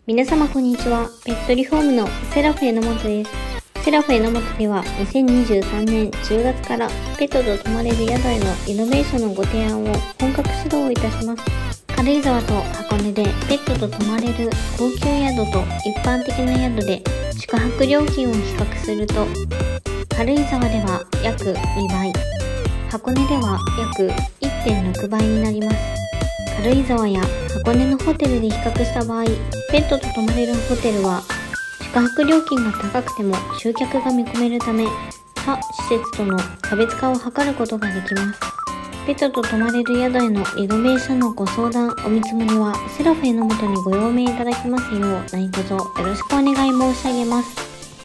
皆様こんにちは。ペットリフォームのセラフ榎本です。セラフ榎本では2023年10月からペットと泊まれる宿へのイノベーションのご提案を本格指導いたします。軽井沢と箱根でペットと泊まれる高級宿と一般的な宿で宿泊料金を比較すると、軽井沢では約2倍、箱根では約 1.6 倍になります。軽井沢や箱根のホテルで比較した場合、ペットと泊まれるホテルは宿泊料金が高くても集客が見込めるため、他施設との差別化を図ることができます。ペットと泊まれる宿へのイノベーションのご相談、お見積もりはセラフ榎本にご用命いただきますよう何卒よろしくお願い申し上げます。